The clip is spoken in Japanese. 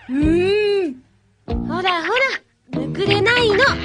ほらほら、めくれないの。